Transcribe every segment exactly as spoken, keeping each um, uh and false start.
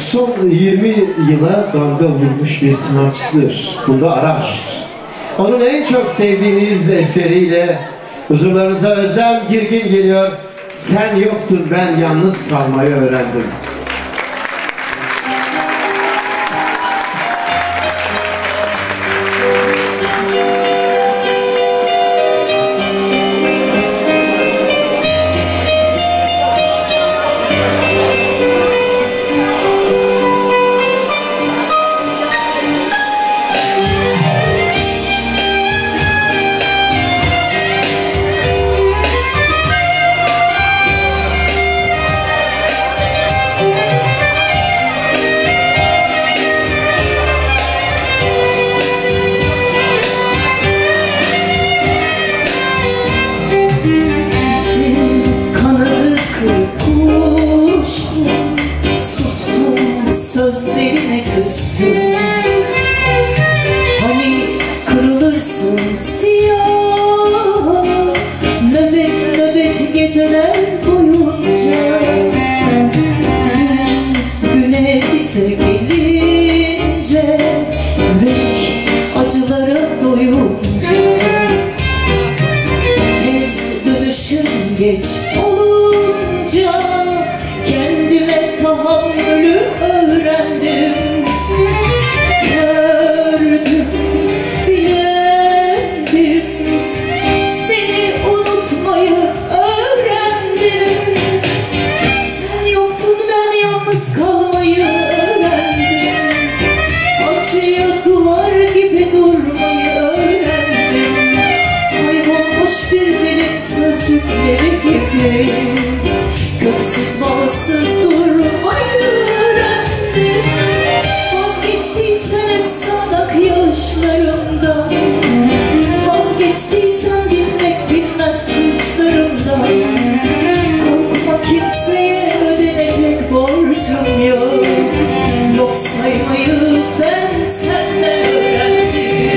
son yirmi yıla damga vurmuş bir sanatçıdır. Funda Arar. Onun en çok sevdiğiniz eseriyle huzurlarınıza Özlem Girgin geliyor. Sen yoktun, ben yalnız kalmayı öğrendim. Sözlerine küstüm. Hani kırılırsın siyah, nöbet nöbet geceler boyunca. Gün güne bize gelince, yürek acılara doyunca. Tez dönüşüm geç olunca, kendime tahammülü öğrendim. Gördüm, bilendim, seni unutmayı öğrendim. Sen yoktun, ben yalnız kalmayı öğrendim. Acıya duvar gibi durmayı öğrendim. Kaybolmuş bir dilin sözcükleri gibi, köksüz bağımsız durmayı öğrendim. Vazgeçtiysen hep sağanak yaşlarımdan, vazgeçtiysen bitmek bilmez kışlarımdan. Korkma, kimseye ödenecek borcum yok. Yok saymayı ben senden öğrendim.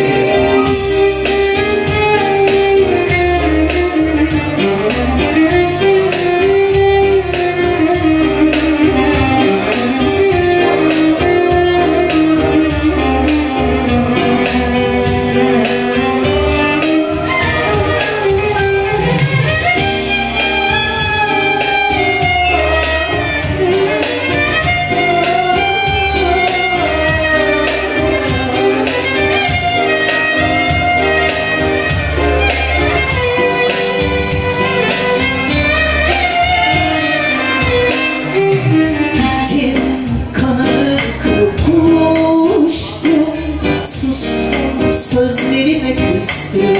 Sözlerime küstüm.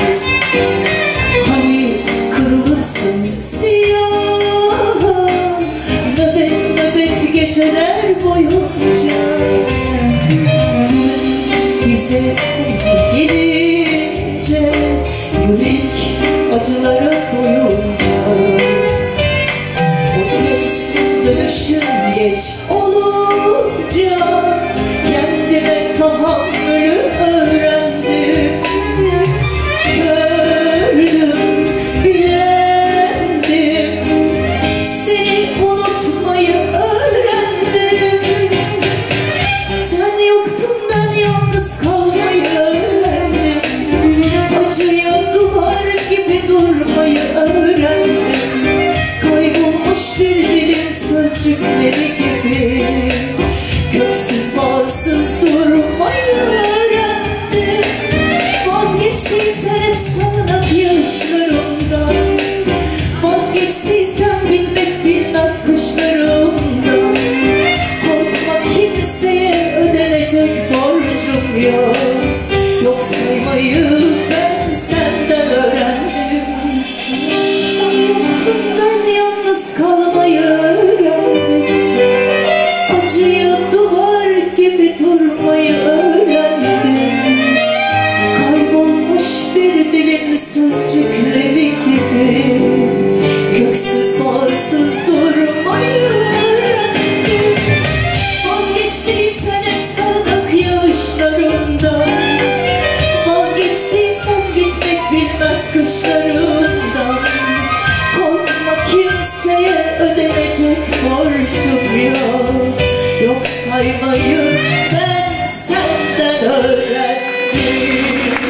Hani kırılırsın siyah, nöbet nöbet geceler boyunca. Bize gelince, yürek acılara doyunca. O tez dönüşüm geç olunca, kendime tahammülü öğrendim. Gördüm, bilendim, seni unutmayı öğrendim. Sen yoktun, ben yalnız kalmayı öğrendim. Acıya duvar gibi durmayı öğrendim. Kaybolmuş bir dilin sözcükleri gibi, köksüz bağımsız durmayı öğrendim. Vazgeçtiysen hep sağanak yaşlarımdan, vazgeçtiysen bitmek bilmez kışlarımdan. Korkma, kimseye ödenecek borcum yok. Yok saymayı ben senden öğrendim. Sen yoktun, ben yalnız kalmayı öğrendim. Acıya duvar gibi durmayı öğrendim. Kaybolmuş bir dilin sözcükleri gibi, köksüz bağımsız durmayı öğrendim. Vazgeçtiysen hep sağanak yaşlarımdan, vazgeçtiysen bitmek bilmez kışlarımdan. Korkma, kimseye ödenecek borcum yok. Yok giderim.